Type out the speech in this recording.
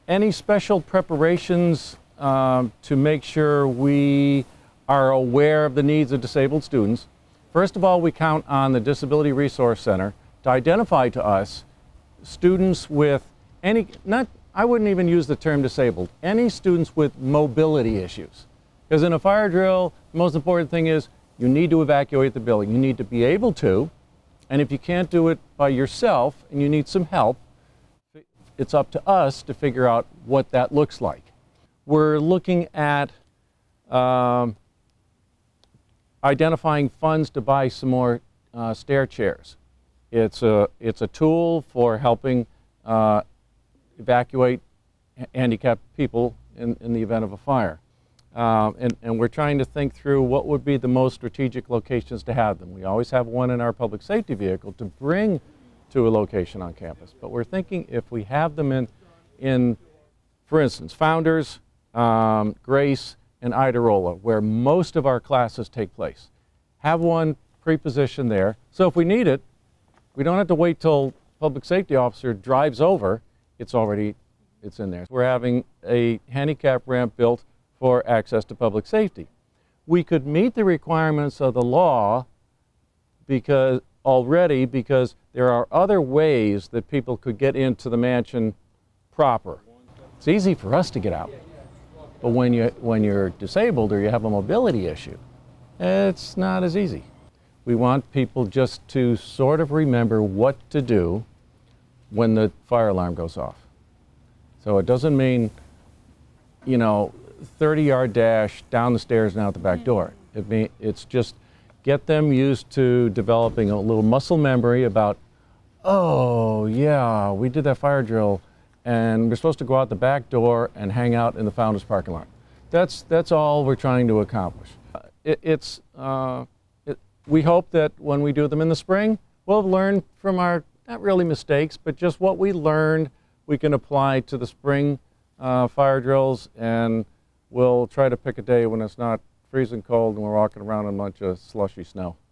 Any special preparations to make sure we are aware of the needs of disabled students? First of all, we count on the Disability Resource Center to identify to us students with I wouldn't even use the term disabled, any students with mobility issues. Because in a fire drill, the most important thing is you need to evacuate the building. You need to be able to, and if you can't do it by yourself and you need some help, it's up to us to figure out what that looks like. We're looking at identifying funds to buy some more stair chairs. It's a tool for helping evacuate handicapped people in the event of a fire. And we're trying to think through what would be the most strategic locations to have them. We always have one in our public safety vehicle to bring to a location on campus. But we're thinking if we have them in for instance, Founders, Grace, and Iderola, where most of our classes take place. Have one pre-positioned there, so if we need it, we don't have to wait till public safety officer drives over. It's in there. We're having a handicap ramp built for access to public safety. We could meet the requirements of the law because there are other ways that people could get into the mansion proper. It's easy for us to get out, but when you're disabled or you have a mobility issue, it's not as easy. We want people just to sort of remember what to do when the fire alarm goes off. So it doesn't mean, 30-yard dash down the stairs and out the back door. It's just get them used to developing a little muscle memory about, oh yeah, we did that fire drill and we're supposed to go out the back door and hang out in the Founders parking lot. That's all we're trying to accomplish. We hope that when we do them in the spring, we'll have learned from our, not really mistakes, but just what we learned we can apply to the spring fire drills, and we'll try to pick a day when it's not freezing cold and we're walking around in a bunch of slushy snow.